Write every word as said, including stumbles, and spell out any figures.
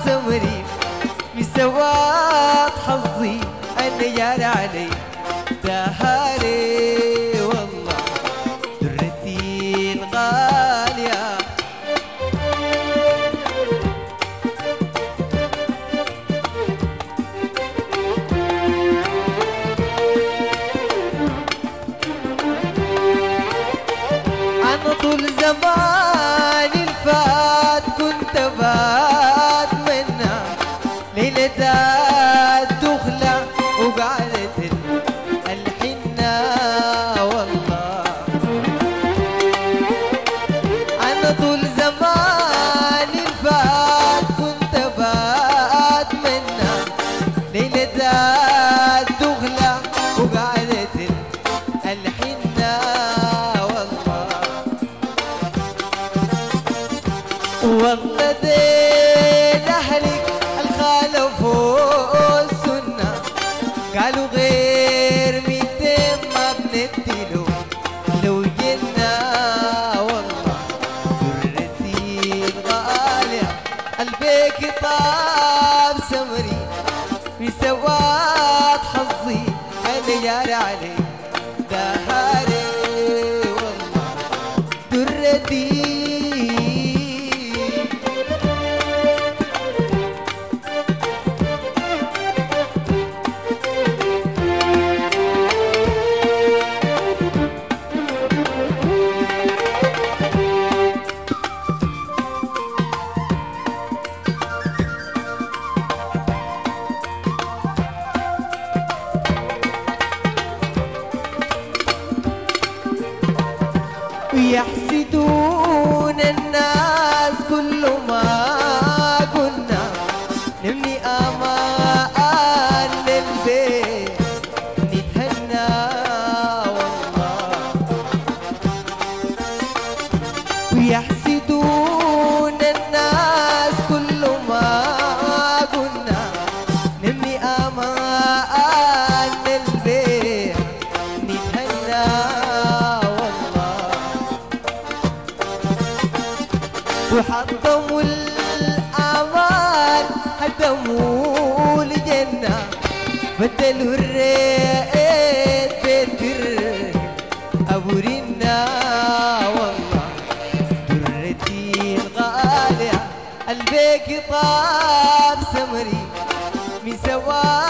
سمري مسوات حظي أنا يار علي دهاري والله درتي الغالية. أنا طول زماني الفات كنت بتمنى ليلة الدخلة وقعدت الحنة والله. أنا طول زماني الفات كنت بتمنى ليلة الدخلة وقعدت الحنة والله. دين أهلك الخالفوا السنة قالوا غير ميتين ما بنديله لو جينا والله. درتي الغالية قلبك طاب سمري بسوات حظي أنا يار علي دهاري والله. درتي ويحسدون الناس كل ما كنا نبني أمان للبيت نتهنى والله. ويحسدون الناس كل ما كنا نبني أمان للبيت نتهنى وحطموا الآمال هدموا الجنة بدلوا الريت بيت أبو رنا والله. درتي الغالية قلبك طاب سمري من سوا